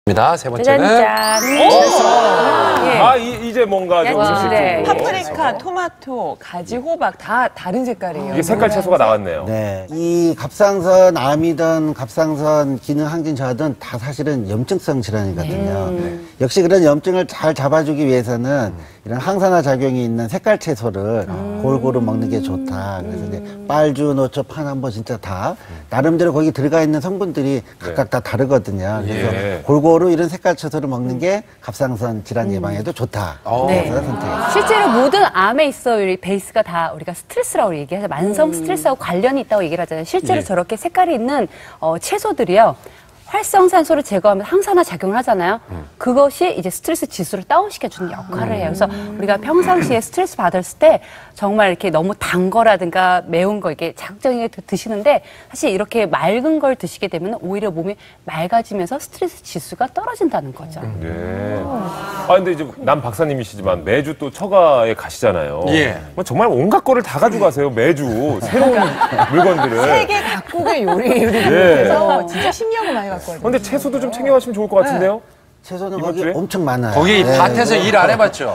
세 번째는 짠짠. 이제 뭔가 좀 네. 파프리카, 토마토, 가지, 호박 다 다른 색깔이에요. 이게 색깔 채소가 나왔네요. 네. 이 갑상선 암이든 갑상선 기능 항진 저하든 다 사실은 염증성 질환이거든요. 역시 그런 염증을 잘 잡아주기 위해서는 이런 항산화 작용이 있는 색깔 채소를 골고루 먹는 게 좋다. 그래서 이제 빨주, 노초, 파남보 진짜 다 나름대로 거기 들어가 있는 성분들이 각각 다 다르거든요. 그래서 골고루 이런 색깔 채소를 먹는 게 갑상선 질환 예방에도 좋다. 네. 그래서 선택했어요. 실제로 모든 암에 있어 우리 베이스가 다 우리가 스트레스라고 얘기해서 만성 스트레스하고 관련이 있다고 얘기를 하잖아요. 실제로 저렇게 색깔이 있는 채소들이요. 활성산소를 제거하면 항산화 작용을 하잖아요. 그것이 이제 스트레스 지수를 다운시켜주는 역할을 해요. 그래서 우리가 평상시에 스트레스 받았을 때 정말 이렇게 너무 단 거라든가 매운 거 이렇게 자극적인 게 드시는데 사실 이렇게 맑은 걸 드시게 되면 오히려 몸이 맑아지면서 스트레스 지수가 떨어진다는 거죠. 네. 근데 이제 남 박사님이시지만 매주 또 처가에 가시잖아요. 예. 정말 온갖 거를 다 가져가세요. 매주 새로운 물건들을. 세계 각국의 요리해서 진짜 신경을 많이 갖고 근데 채소도 좀 챙겨가시면 좋을 것 같은데요? 채소는 이번 거기 주에? 엄청 많아요. 거기 밭에서 일 안 해봤죠?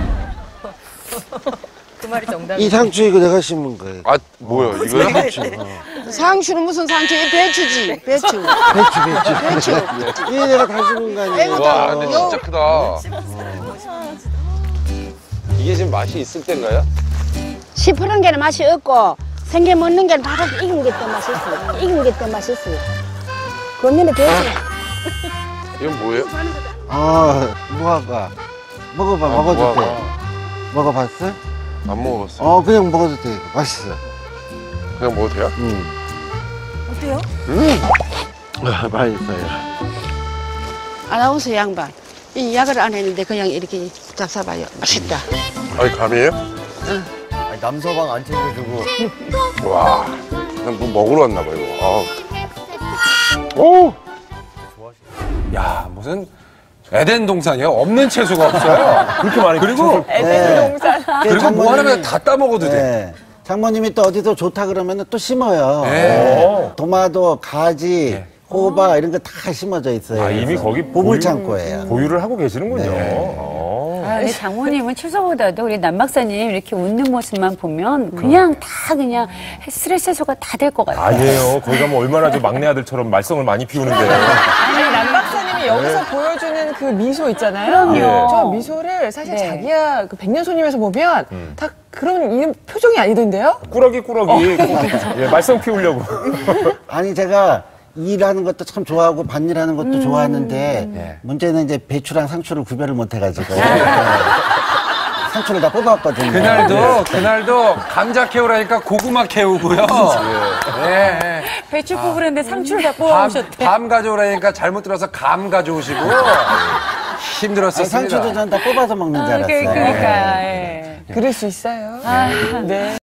그 말이 정답이에요. 이 상추 이거 내가 심은 거예요. 아, 뭐야, 이거요? 상추는 무슨 상추? 이 배추지, 배추. 배추. 이게 내가 다 심은 거 아니에요? 와, 근데 진짜 크다. 이게 지금 맛이 있을 때인가요? 시퍼런 게는 맛이 없고 생게 먹는 게는 다 익은 게 더 맛있어. 익은 게 더 맛있어. 그러면 배추. 이건 뭐예요? 무화과. 먹어봐, 먹어도 무화과. 돼. 먹어봤어? 안 먹어봤어요. 그냥 먹어도 돼. 맛있어. 그냥 먹어도 돼요? 어때요? 맛있어요. 아나운서 양반. 이 약을 안 했는데 그냥 이렇게 잡숴봐요. 맛있다. 아니, 감이에요? 남서방 안 챙겨주고. 와, 그냥 뭐 먹으러 왔나 봐요, 이거. 오! 야, 무슨 에덴 동산이요? 없는 채소가 없어요. 그렇게 많이 그리고 그리고 뭐 하나면 다 따먹어도 돼. 네. 장모님이 또 어디서 좋다 그러면 또 심어요. 네. 도마도, 가지, 호박 이런 거 다 심어져 있어요. 이미 그래서 거기 보물창고예요. 보유를 하고 계시는군요. 근데 장모님은 채소보다도 우리 남 박사님 이렇게 웃는 모습만 보면 그냥 다 그냥 스트레스 해소가 다 될 것 같아요. 아니에요. 거기 가면 얼마나 좀 막내 아들처럼 말썽을 많이 피우는데. 아니, 남 박사님이 여기서 보여주는 그 미소 있잖아요. 그럼요. 저 미소를 사실 네. 자기야 그 백년 손님에서 보면 다 그런 이런 표정이 아니던데요? 꾸러기. 말썽 피우려고. 아니 제가 일하는 것도 참 좋아하고 밭일하는 것도 좋아하는데 문제는 이제 배추랑 상추를 구별을 못 해가지고 상추를 다 뽑았거든요. 그날도 감자 캐우라니까 고구마 캐우고요. 네. 배추 뽑으는데 상추를 다 뽑아오셨대. 밤 가져오라니까 잘못 들어서 감 가져오시고 힘들었었습니다. 상추도 전 다 뽑아서 먹는 줄 알았어요. 그러니까. 예. 그럴 수 있어요. 네.